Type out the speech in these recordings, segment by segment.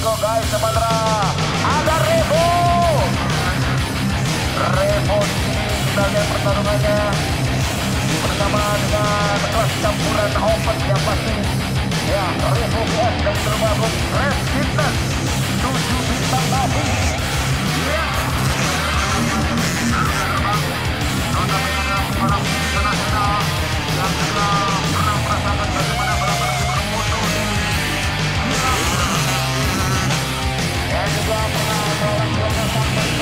Dermaga guys, sementara ada Revo di sini. Kita lihat pertarungannya bersama dengan kelas campuran open yang pasti ya. Revo S dari Dermaga Red Fitness 7 bintang nabi ya. Para internasional yang sudah pernah merasakan bagaimana balapan bermutu dan juga pernah melakukan sampai ke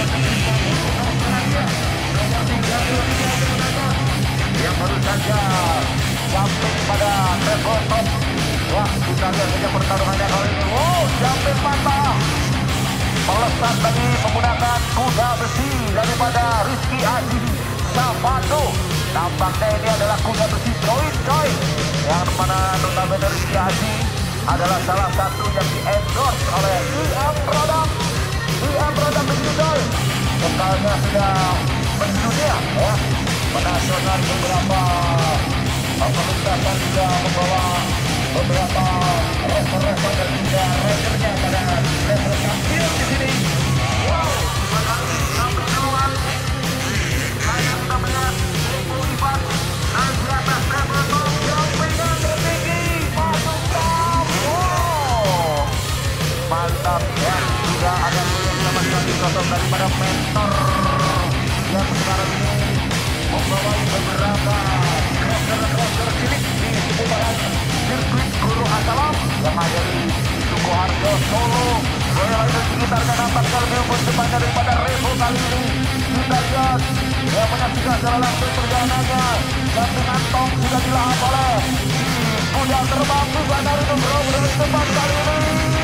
yang baru saja sampai pada level top. Wah, kita lihat saja pertarungannya kali ini. Wow, sampai patah melesat lagi menggunakan kuda besi daripada Rizky Aji Savado. Nampaknya ini adalah kuda besi Joy yang mana notabene Rizky Aji adalah salah satu yang di-endorse oleh IM Product Digital. Bekalnya sudah mendunia ya, menasional beberapa pemerintah juga membawa beberapa refer-refer dan juga ridernya pada level champion di sini. Wow, sampai duluan. Saya sudah melihat Ivan dan di atas level top yang pegang tertinggi masuk top. Wow, mantap ya. Juga ada yang sama sekali sosok daripada mentor yang sekarang ini membawa beberapa crosser cilik di seputaran sirkuit Guru Asalam yang ada di Sukoharjo, Solo. Royal Rider sekitarnya nampaknya lebih unggul depannya daripada Revo kali ini. Kita lihat yang menyaksikan secara langsung perjalanannya. Gantungan tong sudah dilahap oleh kuda terbang juga dari Nugroho dari depan kali ini.